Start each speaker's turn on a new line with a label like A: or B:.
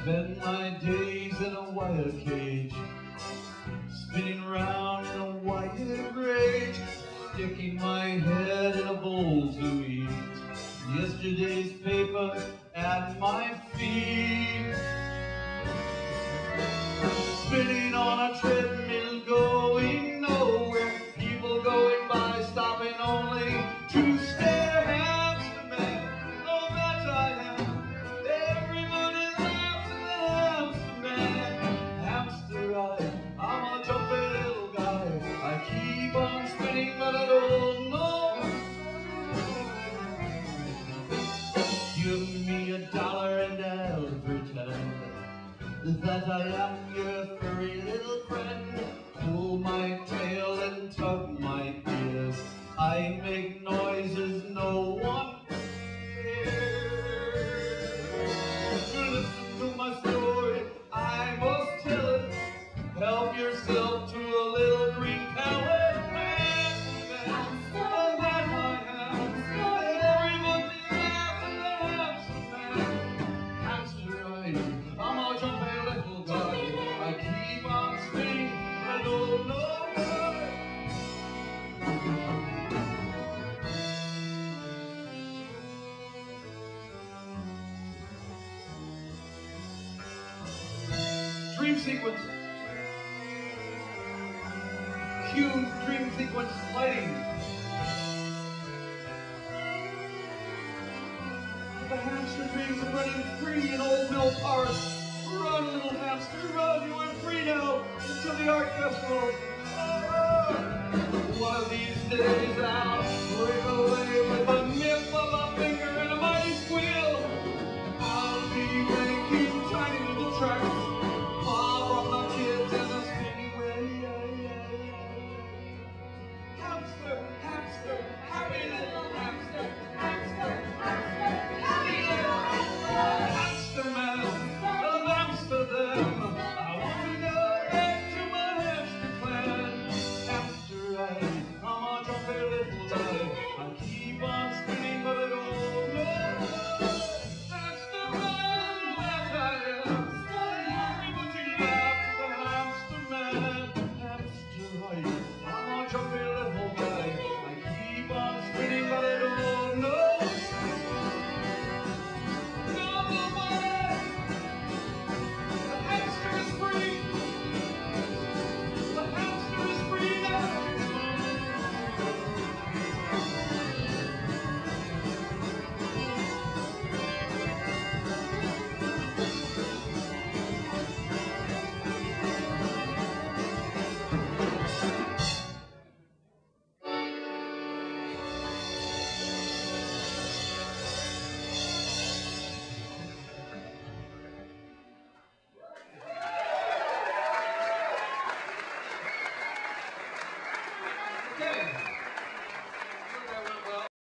A: spend my days in a wire cage, spinning round in a wire rage, sticking my head in a bowl to eat yesterday's paper at my feet, spinning on a treadmill going nowhere, people going by stopping only to stare. Hamsterman, oh that I am, everybody laughs at the Hamsterman. Hamster I'm a jumpy little guy, I keep on spinning but I don't know. Give me $1 and I'll pretend that I am your furry little friend. Pull my tail and tug my ears, I make noises no one hears. To listen to my story, I must tell it. Help yourself to a little green pallet. I'm a jumpy little guy, I keep on spinning, I don't know why. Dream sequence. Cue dream sequence lighting. The hamster dreams of running free in Old Mill Park. Run, little hamster, run! You are free now into the art festival. Oh, one of these days I'll break away.